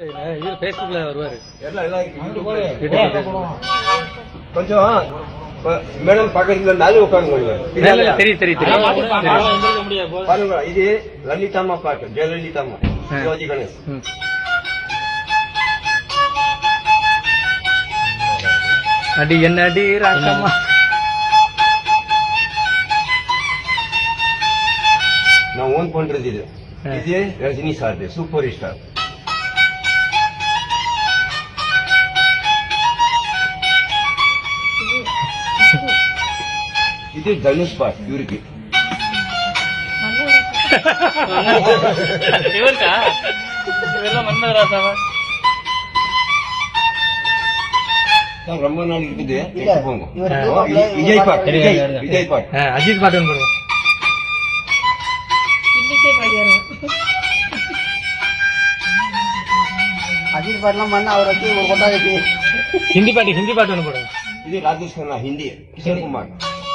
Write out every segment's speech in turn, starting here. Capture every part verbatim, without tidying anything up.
இது Facebookல வருவாரு. எல்லாம் எல்லாம் கொஞ்சம் மேடம் பக்கத்துல நாலு உட்காருங்க. இல்ல தெரியும் தெரியும் தெரியும். பாருங்க இது லலிதாம்மா பாட்டு ஜெயலலிதாம்மா சிவாஜி கணேஷ். அடி என்ன அடி ராசம்மா. நான் ஓன் பண்றது இது இது ரஜினி சார் சூப்பர் ஸ்டார். இது தனுஷ் பாட் இவருக்கு இவருக்கா இவரெல்லாம் மன்மத ராசாவா ரொம்ப நாள் இருக்குது. போங்க விஜய் பாட் விஜய் பாட் அஜித் பாட்டு போடுவோம். அஜித் பாட்டுலாம் பண்ண அவரை வச்சு ஒரு கொட்டா வச்சு ஹிந்தி பாட்டு ஹிந்தி பாட்டு ஒன்று போடுவோம். இது ராஜேஷ் கண்ணா ஹிந்தி கிஷோர் குமார்.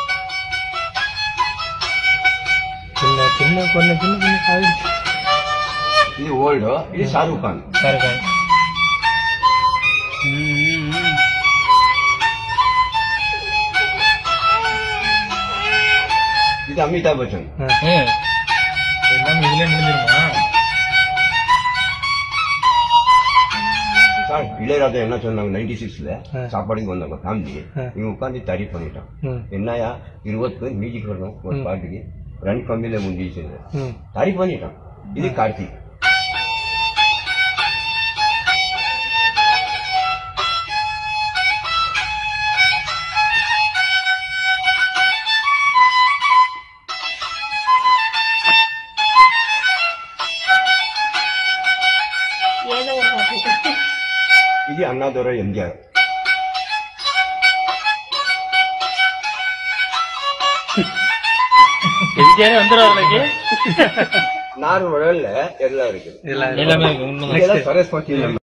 சின்ன சின்ன பொண்ணு சின்ன சின்ன இது ஓல்டு இது ஷாருக் கான். ஷாருக் கான் இது அமிதாப் பச்சன். எல்லாம் இதுல முடிஞ்சிருமா? சார் இளையராஜா என்ன சொன்னாங்க நைன்டி சிக்ஸ்ல சாப்பாடுக்கு வந்தாங்க ஃபேமிலி. இவங்க உட்காந்து தரி பண்ணிட்டான். என்னையா இருபது பேர் மியூசிக் வரணும் ஒரு பாட்டுக்கு ரன் கம்மியில முடிஞ்சிச்சு தரி பண்ணிட்டான். இது கார்த்திக். இது அண்ணாதுரை எம்ஜிஆர். எம்ஜிஆர் வந்துடுவாரு. நார்மல்ல எல்லாம் இருக்குது எல்லாமே சரஸ்வதி